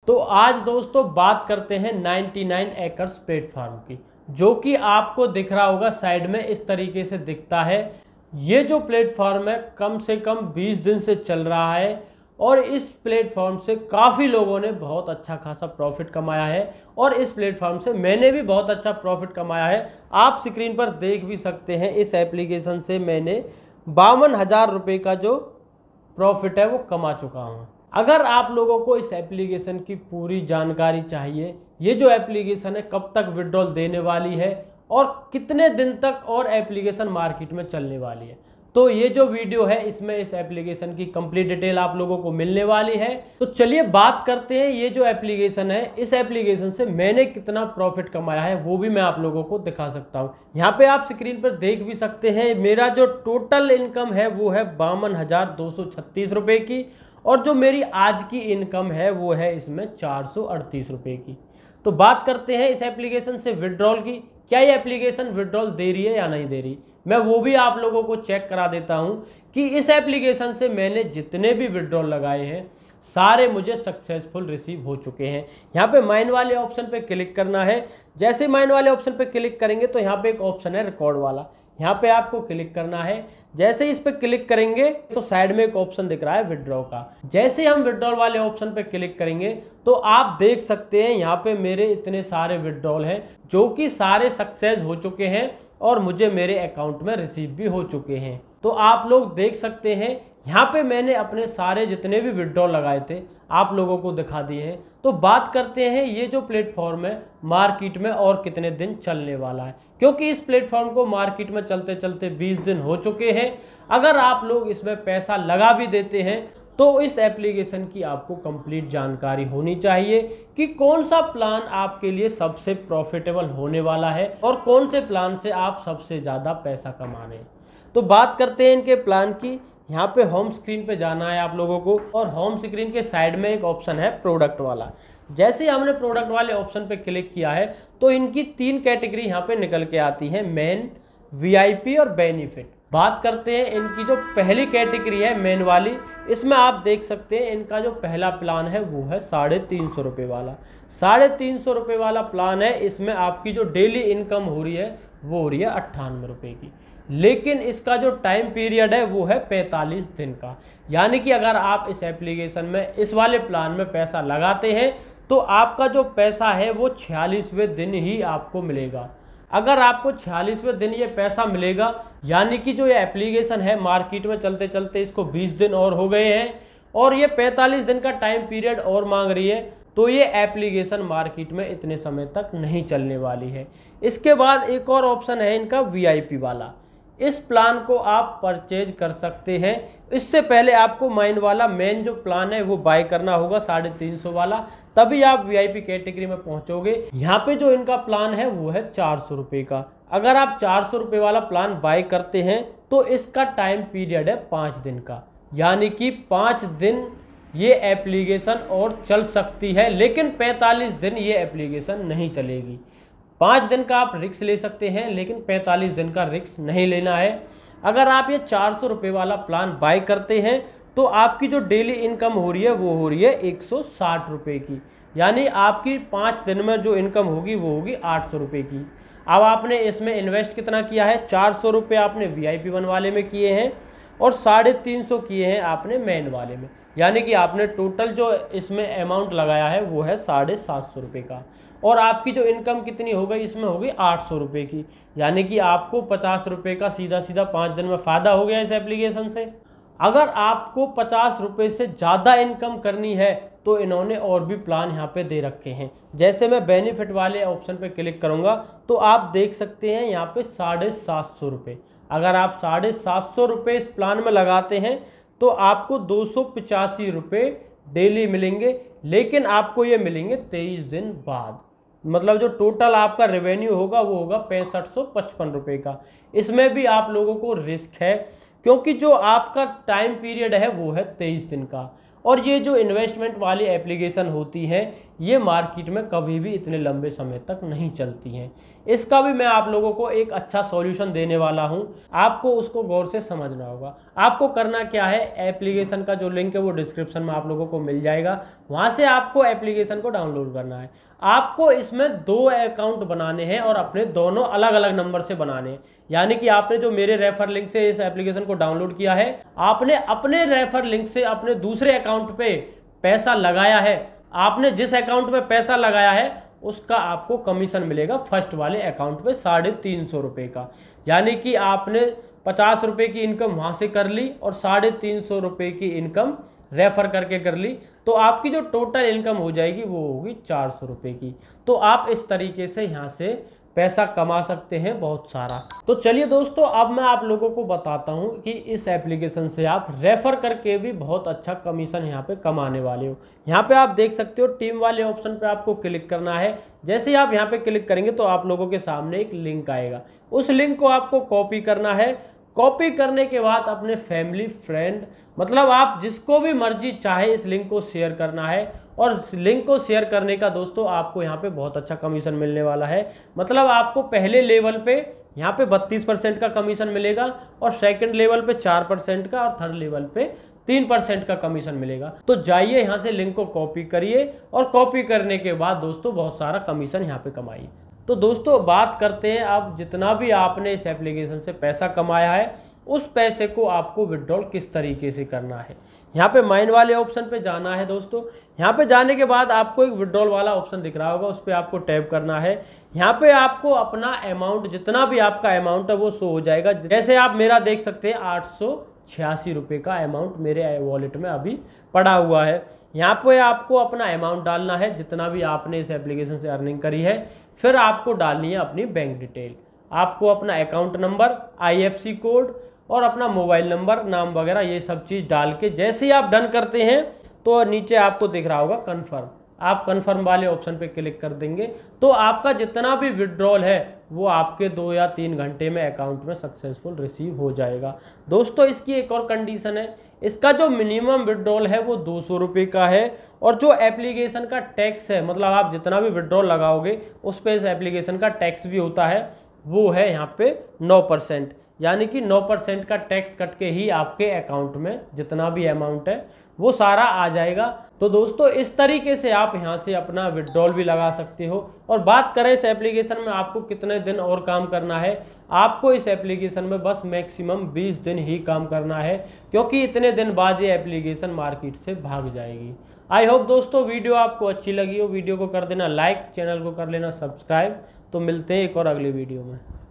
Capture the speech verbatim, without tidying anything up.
तो आज दोस्तों बात करते हैं निन्यानवे एकर्स प्लेटफॉर्म की, जो कि आपको दिख रहा होगा साइड में इस तरीके से दिखता है। ये जो प्लेटफॉर्म है कम से कम बीस दिन से चल रहा है और इस प्लेटफॉर्म से काफ़ी लोगों ने बहुत अच्छा खासा प्रॉफिट कमाया है और इस प्लेटफॉर्म से मैंने भी बहुत अच्छा प्रॉफिट कमाया है। आप स्क्रीन पर देख भी सकते हैं, इस एप्लीकेशन से मैंने बावन हज़ार रुपये का जो प्रॉफिट है वो कमा चुका हूँ। अगर आप लोगों को इस एप्लीकेशन की पूरी जानकारी चाहिए, ये जो एप्लीकेशन है कब तक विड्रॉल देने वाली है और कितने दिन तक और एप्लीकेशन मार्केट में चलने वाली है, तो ये जो वीडियो है इसमें इस एप्लीकेशन की कंप्लीट डिटेल आप लोगों को मिलने वाली है। तो चलिए बात करते हैं, ये जो एप्लीकेशन है इस एप्लीकेशन से मैंने कितना प्रॉफिट कमाया है वो भी मैं आप लोगों को दिखा सकता हूँ। यहाँ पे आप स्क्रीन पर देख भी सकते हैं, मेरा जो टोटल इनकम है वो है बावन हजार दो सौ छत्तीस रुपये की और जो मेरी आज की इनकम है वो है इसमें चार सौ अड़तीस रुपये की। तो बात करते हैं इस एप्लीकेशन से विड्रॉल की, क्या ये एप्लीकेशन विड्रॉल दे रही है या नहीं दे रही, मैं वो भी आप लोगों को चेक करा देता हूं कि इस एप्लीकेशन से मैंने जितने भी विड्रॉल लगाए हैं सारे मुझे सक्सेसफुल रिसीव हो चुके हैं। यहाँ पे माइन वाले ऑप्शन पे क्लिक करना है। जैसे माइन वाले ऑप्शन पे क्लिक करेंगे तो यहाँ पे एक ऑप्शन है रिकॉर्ड वाला, यहाँ पे आपको क्लिक करना है। जैसे इस पे क्लिक करेंगे तो साइड में एक ऑप्शन दिख रहा है विड्रॉ का। जैसे हम विड्रॉल वाले ऑप्शन पे क्लिक करेंगे तो आप देख सकते हैं यहाँ पे मेरे इतने सारे विड्रॉल हैं जो कि सारे सक्सेस हो चुके हैं और मुझे मेरे अकाउंट में रिसीव भी हो चुके हैं। तो आप लोग देख सकते हैं यहाँ पे मैंने अपने सारे जितने भी विड्रॉल लगाए थे आप लोगों को दिखा दिए हैं। तो बात करते हैं ये जो प्लेटफॉर्म है मार्केट में और कितने दिन चलने वाला है, क्योंकि इस प्लेटफॉर्म को मार्केट में चलते चलते बीस दिन हो चुके हैं। अगर आप लोग इसमें पैसा लगा भी देते हैं तो इस एप्लीकेशन की आपको कंप्लीट जानकारी होनी चाहिए कि कौन सा प्लान आपके लिए सबसे प्रॉफिटेबल होने वाला है और कौन से प्लान से आप सबसे ज़्यादा पैसा कमा रहे हैं। तो बात करते हैं इनके प्लान की। यहाँ पे होम स्क्रीन पे जाना है आप लोगों को और होम स्क्रीन के साइड में एक ऑप्शन है प्रोडक्ट वाला। जैसे ही हमने प्रोडक्ट वाले ऑप्शन पे क्लिक किया है तो इनकी तीन कैटेगरी यहाँ पे निकल के आती है, मेन, वीआईपी और बेनिफिट। बात करते हैं इनकी जो पहली कैटेगरी है मेन वाली, इसमें आप देख सकते हैं इनका जो पहला प्लान है वो है साढ़े तीन सौ रुपये वाला। साढ़े तीन सौ रुपये वाला प्लान है, इसमें आपकी जो डेली इनकम हो रही है वो हो रही है अट्ठानवे रुपये की, लेकिन इसका जो टाइम पीरियड है वो है पैंतालीस दिन का। यानी कि अगर आप इस एप्लीकेशन में इस वाले प्लान में पैसा लगाते हैं तो आपका जो पैसा है वो छियालीसवें दिन ही आपको मिलेगा। अगर आपको छियालीसवें दिन ये पैसा मिलेगा, यानी कि जो ये एप्लीकेशन है मार्केट में चलते चलते इसको बीस दिन और हो गए हैं और ये पैंतालीस दिन का टाइम पीरियड और मांग रही है, तो ये एप्लीकेशन मार्केट में इतने समय तक नहीं चलने वाली है। इसके बाद एक और ऑप्शन है इनका वीआईपी वाला। इस प्लान को आप परचेज कर सकते हैं। इससे पहले आपको माइन वाला मेन जो प्लान है वो बाय करना होगा साढ़े तीन सौ वाला, तभी आप वीआईपी कैटेगरी में पहुंचोगे। यहाँ पे जो इनका प्लान है वो है चार सौ रुपये का। अगर आप चार सौ रुपये वाला प्लान बाय करते हैं तो इसका टाइम पीरियड है पाँच दिन का, यानी कि पाँच दिन ये एप्लीकेशन और चल सकती है, लेकिन पैंतालीस दिन ये एप्लीकेशन नहीं चलेगी। पाँच दिन का आप रिस्क ले सकते हैं लेकिन पैंतालीस दिन का रिस्क नहीं लेना है। अगर आप ये चार सौ रुपये वाला प्लान बाय करते हैं तो आपकी जो डेली इनकम हो रही है वो हो रही है एक सौ साठ रुपये की, यानी आपकी पाँच दिन में जो इनकम होगी वो होगी आठ सौ रुपये की। अब आपने इसमें इन्वेस्ट कितना किया है, चार सौ रुपये आपने वी आई पी वन वाले में किए हैं और साढ़े तीन सौ किए हैं आपने मेन वाले में, यानी कि आपने टोटल जो इसमें अमाउंट लगाया है वो है साढ़े सात सौ रुपये का। और आपकी जो इनकम कितनी हो गई इसमें होगी आठ सौ रुपये की, यानी कि आपको पचास रुपये का सीधा सीधा पाँच दिन में फ़ायदा हो गया इस एप्लीकेशन से। अगर आपको पचास रुपये से ज़्यादा इनकम करनी है तो इन्होंने और भी प्लान यहाँ पे दे रखे हैं। जैसे मैं बेनिफिट वाले ऑप्शन पे क्लिक करूँगा तो आप देख सकते हैं यहाँ पे साढ़े सात सौ रुपये। अगर आप साढ़े सात सौ रुपये इस प्लान में लगाते हैं तो आपको दो सौ पचासी रुपये डेली मिलेंगे, लेकिन आपको ये मिलेंगे तेईस दिन बाद। मतलब जो टोटल आपका रेवेन्यू होगा वो होगा पैंसठ सौ पचपन रुपये का। इसमें भी आप लोगों को रिस्क है क्योंकि जो आपका टाइम पीरियड है वो है तेईस दिन का और ये जो इन्वेस्टमेंट वाली एप्लीकेशन होती हैं ये मार्केट में कभी भी इतने लंबे समय तक नहीं चलती हैं। इसका भी मैं आप लोगों को एक अच्छा सॉल्यूशन देने वाला हूं, आपको उसको गौर से समझना होगा। आपको करना क्या है, एप्लीकेशन का जो लिंक है वो डिस्क्रिप्शन में आप लोगों को मिल जाएगा, वहां से आपको एप्लीकेशन को डाउनलोड करना है। आपको इसमें दो अकाउंट बनाने हैं और अपने दोनों अलग अलग नंबर से बनाने हैं। यानी कि आपने जो मेरे रेफर लिंक से इस एप्लीकेशन को डाउनलोड किया है, आपने अपने रेफर लिंक से अपने दूसरे अकाउंट पे पैसा लगाया है। आपने जिस अकाउंट में पैसा लगाया है उसका आपको कमीशन मिलेगा फर्स्ट वाले अकाउंट पे साढ़े तीन सौ रुपये का। यानी कि आपने पचास रुपये की इनकम वहाँ से कर ली और साढ़े तीन सौ रुपये की इनकम रेफर करके कर ली, तो आपकी जो टोटल इनकम हो जाएगी वो होगी चार सौ रुपये की। तो आप इस तरीके से यहाँ से पैसा कमा सकते हैं बहुत सारा। तो चलिए दोस्तों, अब मैं आप लोगों को बताता हूँ कि इस एप्लीकेशन से आप रेफर करके भी बहुत अच्छा कमीशन यहाँ पे कमाने वाले हो। यहाँ पे आप देख सकते हो टीम वाले ऑप्शन पे आपको क्लिक करना है। जैसे ही आप यहाँ पे क्लिक करेंगे तो आप लोगों के सामने एक लिंक आएगा, उस लिंक को आपको कॉपी करना है। कॉपी करने के बाद अपने फैमिली फ्रेंड, मतलब आप जिसको भी मर्जी चाहे इस लिंक को शेयर करना है। और लिंक को शेयर करने का दोस्तों आपको यहाँ पे बहुत अच्छा कमीशन मिलने वाला है। मतलब आपको पहले लेवल पे यहाँ पे बत्तीस परसेंट का कमीशन मिलेगा और सेकंड लेवल पे चार परसेंट का और थर्ड लेवल पे तीन परसेंट का कमीशन मिलेगा। तो जाइए यहाँ से लिंक को कॉपी करिए और कॉपी करने के बाद दोस्तों बहुत सारा कमीशन यहाँ पे कमाइए। तो दोस्तों बात करते हैं, आप जितना भी आपने इस एप्लीकेशन से पैसा कमाया है उस पैसे को आपको विड्रॉल किस तरीके से करना है। यहाँ पे माइन वाले ऑप्शन पे जाना है दोस्तों। यहाँ पे जाने के बाद आपको एक विड्रॉल वाला ऑप्शन दिख रहा होगा, उस पर आपको टैप करना है। यहाँ पे आपको अपना अमाउंट, जितना भी आपका अमाउंट है वो शो हो जाएगा। जैसे आप मेरा देख सकते हैं आठ सौ छियासी रुपये का अमाउंट मेरे वॉलेट में अभी पड़ा हुआ है। यहाँ पे आपको अपना अमाउंट डालना है जितना भी आपने इस एप्लीकेशन से अर्निंग करी है। फिर आपको डालनी है अपनी बैंक डिटेल, आपको अपना account number, I F C code और अपना मोबाइल नंबर, नाम वगैरह ये सब चीज़ डाल के जैसे ही आप डन करते हैं तो नीचे आपको दिख रहा होगा कन्फर्म। आप कन्फर्म वाले ऑप्शन पे क्लिक कर देंगे तो आपका जितना भी विड्रॉल है वो आपके दो या तीन घंटे में अकाउंट में सक्सेसफुल रिसीव हो जाएगा। दोस्तों इसकी एक और कंडीशन है, इसका जो मिनिमम विड्रॉल है वो दो सौ रुपये का है और जो एप्लीकेशन का टैक्स है, मतलब आप जितना भी विड्रॉल लगाओगे उस पर इस एप्लीकेशन का टैक्स भी होता है, वो है यहाँ पे नौ परसेंट। यानी कि नौ परसेंट का टैक्स कट के ही आपके अकाउंट में जितना भी अमाउंट है वो सारा आ जाएगा। तो दोस्तों इस तरीके से आप यहाँ से अपना विड्रॉल भी लगा सकते हो। और बात करें इस एप्लीकेशन में आपको कितने दिन और काम करना है, आपको इस एप्लीकेशन में बस मैक्सिमम बीस दिन ही काम करना है, क्योंकि इतने दिन बाद ये एप्लीकेशन मार्केट से भाग जाएगी। आई होप दोस्तों वीडियो आपको अच्छी लगी हो। वीडियो को कर देना लाइक, चैनल को कर लेना सब्सक्राइब। तो मिलते हैं एक और अगले वीडियो में।